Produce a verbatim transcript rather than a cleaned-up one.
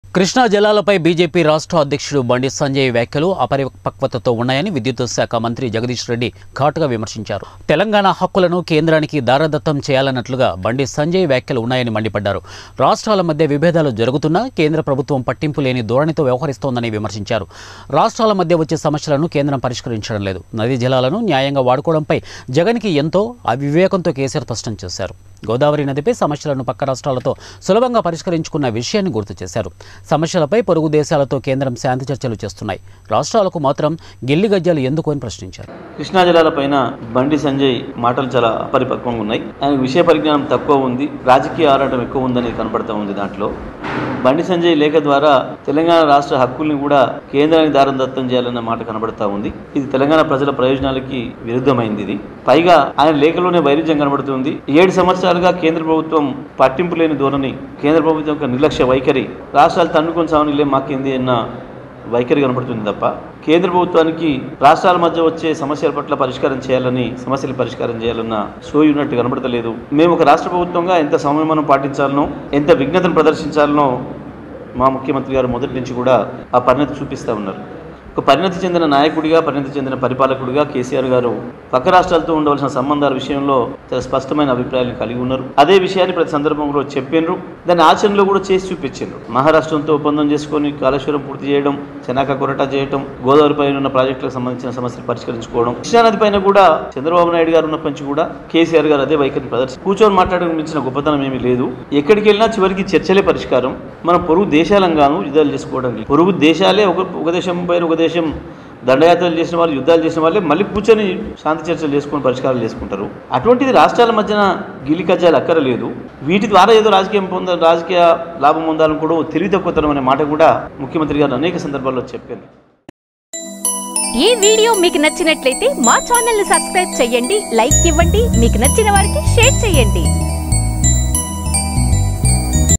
Krishna జలాలపై BJP రాష్ట్ర అధ్యక్షుడు బండి సంజయ్ వ్యాఖ్యలు అపరిపక్వతతో ఉన్నాయని విద్యుత్ శాఖ మంత్రి జగదీష్ రెడ్డి ఘాటుగా విమర్శించారు. తెలంగాణ హక్కులను కేంద్రానికి దారదత్తం చేయాలన్నట్లుగా బండి సంజయ్ వ్యాఖ్యలు ఉన్నాయని మండిపడ్డారు. రాష్ట్రాల మధ్య విభేదాలు జరుగుతున్నా కేంద్ర ప్రభుత్వం పట్టింపు లేని ధోరణితో వ్యవహరిస్తోందని విమర్శించారు. రాష్ట్రాల మధ్య వచ్చే సమస్యలను కేంద్రం పరిష్కరించడం లేదు. నదీ జలాలను న్యాయంగా వాడుకోవడంపై జగన్కి ఎంతో అవివేకంతో కేసీఆర్ స్పష్టం చేశారు. గోదావరి నదిపై సమస్యలను పక్క రాష్ట్రాలతో సులభంగా పరిష్కరించుకున్న విషయాన్ని గుర్తు చేశారు. సమస్యలపై పొరుగు దేశాలతో కేంద్రం శాంతి చర్చలు చేస్తున్నాయి. రాష్ట్రాలకు మాత్రం గిల్లి గజ్జాలు ఎందుకు అని ప్రశ్నించారు. కృష్ణా జలాలపైన బండి సంజయ్ మాటలు చాలా అపరిపక్వంగా ఉన్నాయి. ఆయన విషయ పరిజ్ఞానం తక్కువ ఉంది, రాజకీయ ఆరాటం ఎక్కువ ఉందని కనపడతా ఉంది. దాంట్లో బండి సంజయ్ లేఖ ద్వారా తెలంగాణ రాష్ట్ర హక్కుల్ని కూడా కేంద్రానికి దారదత్తం చేయాలన్న మాట కనబడతా ఉంది. ఇది తెలంగాణ ప్రజల ప్రయోజనాలకి విరుద్ధమైంది. ఇది పైగా ఆయన లేఖలోనే వైరుధ్యం కనబడుతుంది. ఏడు సంవత్సరాలుగా కేంద్ర ప్రభుత్వం పట్టింపు లేని ధోరణి, కేంద్ర ప్రభుత్వం యొక్క నిర్లక్ష్య వైఖరి, రాష్ట్రాలు తన్నుకొని సావనిలే మాకేంది అన్న వైఖరి కనబడుతుంది తప్ప కేంద్ర ప్రభుత్వానికి రాష్ట్రాల మధ్య వచ్చే సమస్యల పట్ల పరిష్కారం చేయాలని, సమస్యలు పరిష్కారం చేయాలన్న సోయి ఉన్నట్టు కనబడతలేదు. మేము ఒక రాష్ట్ర ప్రభుత్వంగా ఎంత సంయమనం పాటించాలనో, ఎంత విఘ్నతను ప్రదర్శించాలనో మా ముఖ్యమంత్రి గారు మొదటి నుంచి కూడా ఆ పరిణతి చూపిస్తూ ఉన్నారు. ఒక పరిణతి చెందిన నాయకుడిగా, పరిణతి చెందిన పరిపాలకుడిగా కేసీఆర్ గారు పక్క రాష్ట్రాలతో ఉండవలసిన సంబంధాల విషయంలో చాలా స్పష్టమైన అభిప్రాయాలను కలిగి ఉన్నారు. అదే విషయాన్ని ప్రతి సందర్భంలో చెప్పినారు, దాన్ని ఆచరణలో కూడా చేసి చూపించారు. మహారాష్ట్రంతో ఒప్పందం చేసుకొని కాళేశ్వరం పూర్తి చేయడం, చెనాక కొరటా చేయడం, గోదావరి పైన ఉన్న ప్రాజెక్టులకు సంబంధించిన సమస్యలు పరిష్కరించుకోవడం, కృష్ణానది పైన కూడా చంద్రబాబు నాయుడు గారు ఉన్న పంచి కూడా కేసీఆర్ గారు అదే వైఖరిని ప్రదర్శించారు. కూర్చొని మాట్లాడడం మించిన గొప్పతనం ఏమీ లేదు. ఎక్కడికి వెళ్ళినా చివరికి చర్చలే పరిష్కారం. మనం పొరుగు దేశాలంగాను యుద్ధాలు చేసుకోవడం, పొరుగు దేశాలే ఒక ఒక దేశం పైన ఒక దేశం దండయాత్రలు చేసిన వాళ్ళు, యుద్ధాలు చేసిన వాళ్ళే మళ్ళీ కూర్చొని శాంతి చర్చలు చేసుకొని పరిష్కారాలు చేసుకుంటారు. అటువంటిది రాష్ట్రాల మధ్యన గిలి కజ్జాలు అక్కరలేదు. వీటి ద్వారా ఏదో రాజకీయం పొంద రాజకీయ లాభం పొందాలని కూడా తెలివి తక్కువతనం అనే మాట కూడా ముఖ్యమంత్రి గారు అనేక సందర్భాల్లో చెప్పారు. ఈ వీడియో మీకు నచ్చినట్లయితే మా ఛానల్ ని సబ్స్క్రైబ్ చేయండి, లైక్ ఇవ్వండి, మీకు నచ్చిన వారికి షేర్ చేయండి.